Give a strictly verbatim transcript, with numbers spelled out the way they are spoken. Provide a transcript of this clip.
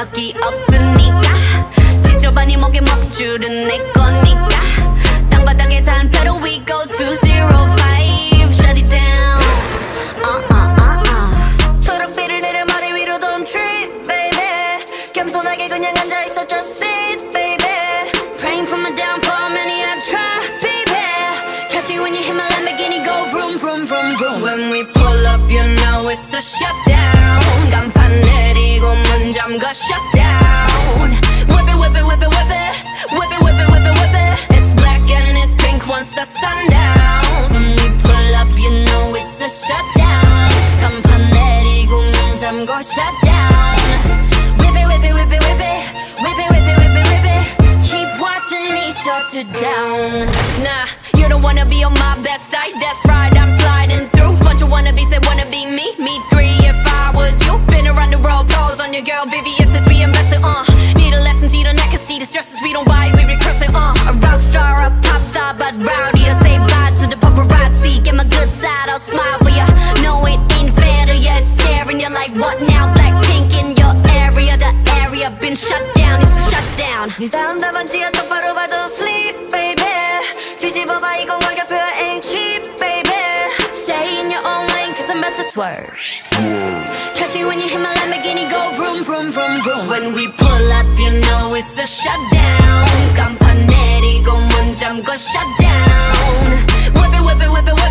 적이 없으니까 지저분이 목에 먹줄은 내 거니까 땅바닥에 단표로 we go to zero five shut it down uh uh uh uh 초록비를 내려 머리 위로 don't trip baby 겸손하게 그냥 앉아있어 just sit baby praying for my downfall many have tried baby catch me when you hit my Lamborghini go vroom vroom vroom vroom when we pull up you know it's a shutdown 간판 내리고 문 잠가 shutdown whip it whip it whip it whip it whip it whip it whip it whip it it's black and it's pink once the sundown when we pull up you know it's a shutdown 간판 내리고 문 잠가 shutdown whip it whip it whip it whip it whip it whip it whip it whip it keep watching me shut it down nah you don't wanna be on my best side that's right I'm sliding through bunch of wannabes that wanna be me me three if I was you been around the world pose on your girl V V S is being messy uh need a lesson see the neck and see the stresses we don't buy we regress it uh a rock star a pop star but rowdy I say bye to the paparazzi get my good side I'll smile for ya no it ain't fair to ya it's scaring you like what now Blackpink in your area the area been shut down it's a shutdown 네 다음 답안지야 똑바로 봐도 sleep baby 뒤집어봐 이건 가격표야 ain't cheap baby stay in your own lane cause I'm about to swerve catch me when you hit my Lamborghini go vroom vroom vroom vroom when we pull up you know it's a shutdown 간판 내리고 문 잠궈 shutdown whip it whip it whip it